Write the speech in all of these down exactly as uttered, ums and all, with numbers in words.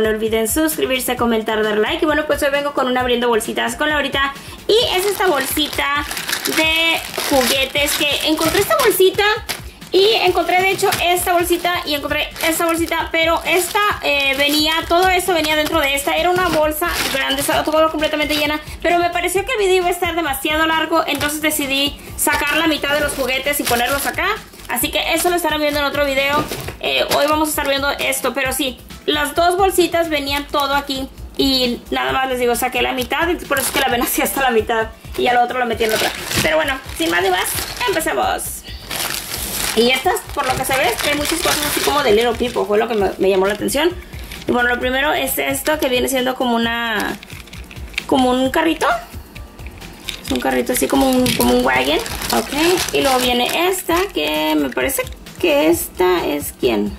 no olviden suscribirse, comentar, dar like. Y bueno, pues hoy vengo con una abriendo bolsitas con Laurita. Y es esta bolsita de juguetes que encontré esta bolsita. Y encontré de hecho esta bolsita y encontré esta bolsita, pero esta eh, venía, todo esto venía dentro de esta. Era una bolsa grande, estaba todo completamente llena, pero me pareció que el video iba a estar demasiado largo, entonces decidí sacar la mitad de los juguetes y ponerlos acá. Así que eso lo estarán viendo en otro video. Eh, hoy vamos a estar viendo esto, pero sí, las dos bolsitas venían todo aquí. Y nada más les digo, saqué la mitad y por eso es que la ven así hasta la mitad. Y ya lo otro lo metí en otra. Pero bueno, sin más ni más, empecemos. Y estas, por lo que se ve, hay muchas cosas así como de Little People, fue lo que me, me llamó la atención. Y bueno, lo primero es esto, que viene siendo como una... como un carrito. Es un carrito así como un, como un wagon. Ok, y luego viene esta, que me parece que esta es... ¿quién?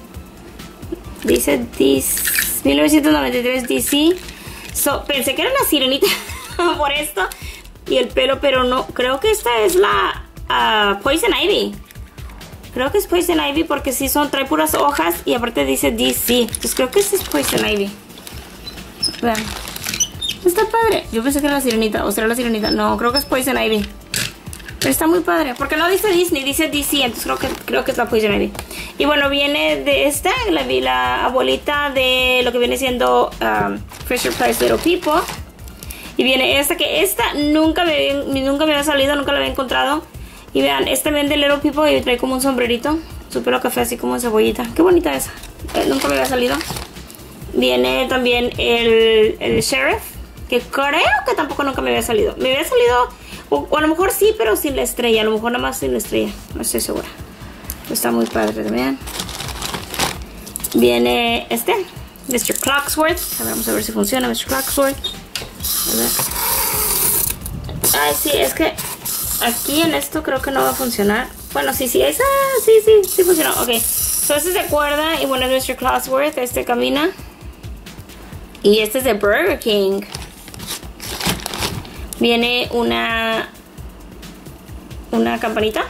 Dice mil novecientos noventa y tres D C. So, pensé que era la sirenita por esto. Y el pelo, pero no, creo que esta es la uh, Poison Ivy. Creo que es Poison Ivy porque sí son, trae puras hojas y aparte dice D C. Entonces creo que ese es Poison Ivy. Vean. Está padre. Yo pensé que era la sirenita. ¿O será la sirenita? No, creo que es Poison Ivy. Pero está muy padre. Porque no dice Disney, dice D C. Entonces creo que, creo que es la Poison Ivy. Y bueno, viene de esta, la, la abuelita de lo que viene siendo um, Fisher Price Little People. Y viene esta, que esta nunca me, nunca me había salido, nunca la había encontrado. Y vean, este vende Little People y trae como un sombrerito. Su pelo café así como cebollita. Qué bonita esa. Eh, nunca me había salido. Viene también el, el Sheriff, que creo que tampoco nunca me había salido. Me había salido, o, o a lo mejor sí, pero sin la estrella. A lo mejor nada más sin la estrella. No estoy segura. Está muy padre, vean. Viene este, mister Clocksworth. A ver, vamos a ver si funciona mister Clocksworth. A ver. Ay, sí, es que... aquí en esto creo que no va a funcionar. Bueno, sí, sí, esa, sí, sí, sí funcionó. Ok, so este se cuerda y bueno, es mister Clocksworth, este camina. Y este es de Burger King. Viene una, una campanita.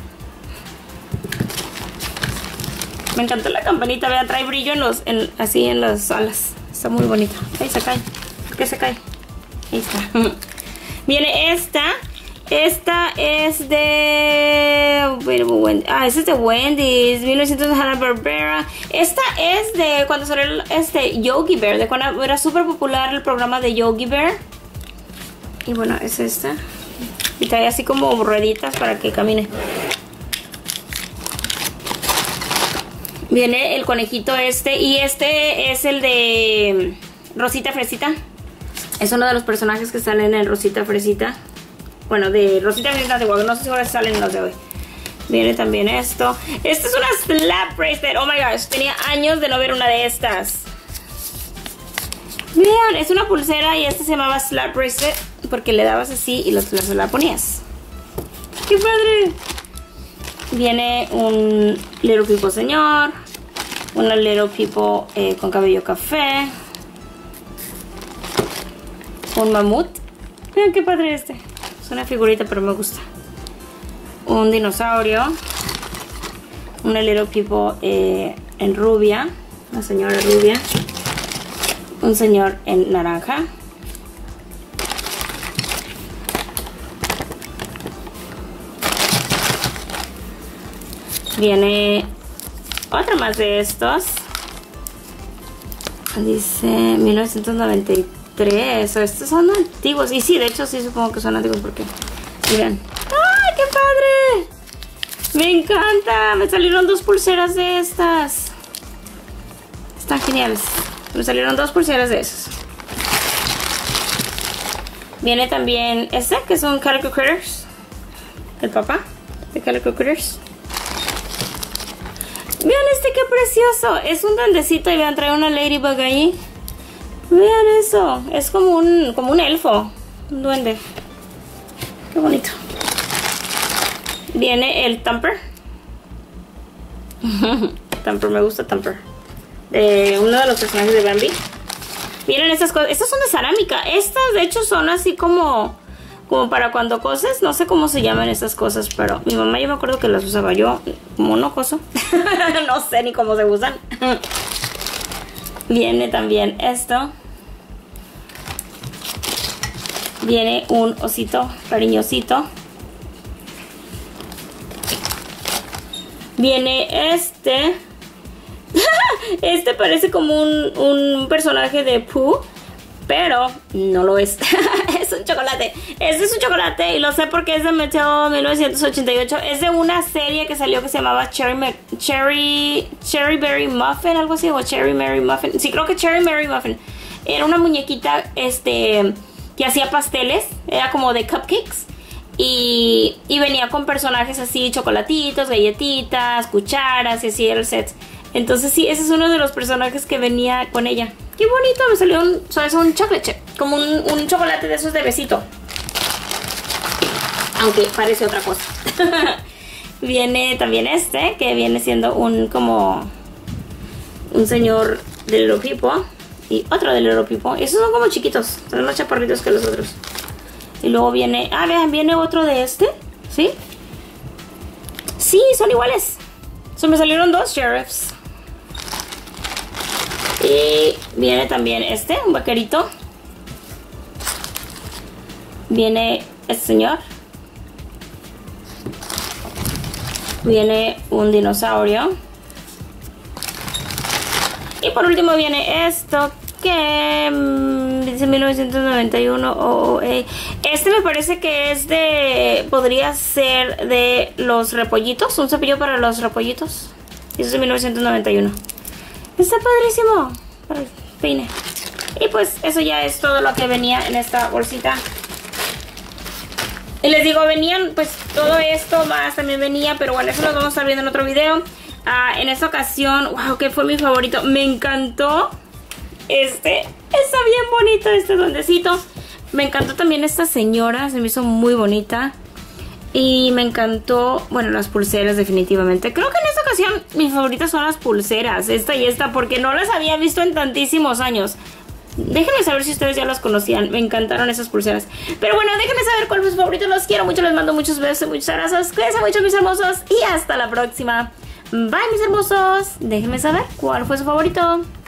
Me encantó la campanita, vean, trae brillo en los, en, así en las alas. Está muy bonita. Ahí se cae. ¿Por qué se cae? Ahí está. Viene esta. Esta es de... ah, esta es de Wendy's, mil novecientos Hanna-Barbera. Esta es de cuando salió este Yogi Bear, de cuando era súper popular el programa de Yogi Bear. Y bueno, es esta. Y trae así como rueditas para que camine. Viene el conejito este. Y este es el de Rosita Fresita. Es uno de los personajes que salen en Rosita Fresita. Bueno, de Rosita Fresita de Guadalupe. No sé si ahora salen los de hoy. Viene también esto. Esta es una slap bracelet. Oh my gosh, tenía años de no ver una de estas. Vean, es una pulsera y esta se llamaba slap bracelet porque le dabas así y los, los, la ponías. ¡Qué padre! Viene un Little People señor. Una Little People eh, con cabello café. Un mamut. Vean qué padre este. Es una figurita, pero me gusta. Un dinosaurio. Una Little People eh, en rubia. Una señora rubia. Un señor en naranja. Viene otra más de estos. Dice mil novecientos noventa y tres. Estos son antiguos. Y sí, de hecho sí supongo que son antiguos porque... miren. ¡Ay, qué padre! Me encanta. Me salieron dos pulseras de estas. Están geniales. Me salieron dos pulseras de esas. Viene también este, que son Calico Critters. El papá de Calico Critters. Vean este, qué precioso. Es un duendecito y vean, trae una ladybug ahí. Vean eso. Es como un, como un elfo. Un duende. Qué bonito. Viene el Thumper. Thumper, me gusta Thumper. De uno de los personajes de Bambi. Miren estas cosas. Estas son de cerámica. Estas de hecho son así como... como para cuando coses. No sé cómo se llaman estas cosas, pero mi mamá yo me acuerdo que las usaba yo. Como no coso. No sé ni cómo se usan. Viene también esto. Viene un osito cariñosito. Viene este. Este parece como un, un personaje de Pooh, pero no lo es. Es un chocolate. Este es un chocolate y lo sé porque es de Mattel mil novecientos ochenta y ocho. Es de una serie que salió que se llamaba Cherry, Cherry, Cherry Berry Muffin, algo así, o Cherry Mary Muffin. Sí, creo que Cherry Mary Muffin. Era una muñequita este, que hacía pasteles, era como de cupcakes. Y, y venía con personajes así, chocolatitos, galletitas, cucharas y así era el set. Entonces sí, ese es uno de los personajes que venía con ella. Qué bonito, me salió un, ¿sabes? Un chocolate chip, como un, un chocolate de esos de besito. Aunque parece otra cosa. Viene también este, que viene siendo un como un señor del Little People. Y otro del Little People. Esos son como chiquitos, son más chaparritos que los otros. Y luego viene, ah, vean, viene otro de este, ¿sí? Sí, son iguales. So, me salieron dos sheriffs. Y viene también este, un vaquerito. Viene este señor. Viene un dinosaurio. Y por último viene esto que mmm, dice mil novecientos noventa y uno. Oh, oh, eh. Este me parece que es de... podría ser de los repollitos. Un cepillo para los repollitos. Eso es de mil novecientos noventa y uno. Está padrísimo para el peine. Y pues eso ya es todo lo que venía en esta bolsita. Y les digo, venían pues todo esto más también venía, pero bueno, eso lo vamos a estar viendo en otro video. Uh, en esta ocasión, wow, que fue mi favorito. Me encantó este. Está bien bonito este duendecito. Me encantó también esta señora, se me hizo muy bonita. Y me encantó, bueno, las pulseras definitivamente. Creo que en esta ocasión mis favoritas son las pulseras, esta y esta, porque no las había visto en tantísimos años. Déjenme saber si ustedes ya las conocían, me encantaron esas pulseras. Pero bueno, déjenme saber cuál fue su favorito, los quiero mucho, les mando muchos besos y muchos abrazos. Cuídense mucho, mis hermosos, y hasta la próxima. Bye, mis hermosos. Déjenme saber cuál fue su favorito.